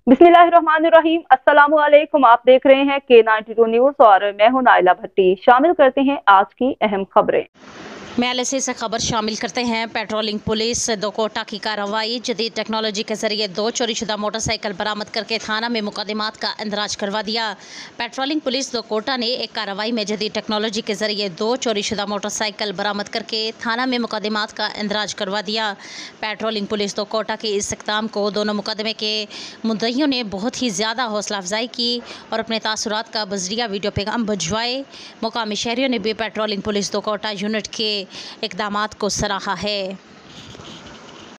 बिस्मिल्लाहिर्रहमानिर्रहीम। अस्सलामुअलैकुम। आप देख रहे हैं K92 न्यूज़ और मैं हूं नाइला भट्टी। शामिल करते हैं आज की अहम खबरें। MLC से खबर शामिल करते हैं। पेट्रोलिंग पुलिस दो कोटा की कार्रवाई। जदीद टेक्नोलॉजी के जरिए 2 चोरीशुदा मोटरसाइकिल बरामद करके थाना में मुकदमात का इंदराज करवा दिया। पेट्रोलिंग पुलिस दो कोटा ने एक कार्रवाई में जदीद टेक्नोलॉजी के जरिए 2 चोरीशुदा मोटरसाइकिल बरामद करके थाना में मुकदमात का इंदराज करवा दिया। पेट्रोलिंग पुलिस दो कोटा के इस इक़दाम को दोनों मुकदमे के मुद्दइयों ने बहुत ही ज़्यादा हौसला अफजाई की और अपने तासुरात का बजरिया वीडियो पैगाम भिजवाए। मुकामी शहरियों ने भी पेट्रोलिंग पुलिस दो कोटा यूनिट के इक़दामात को सराहा है।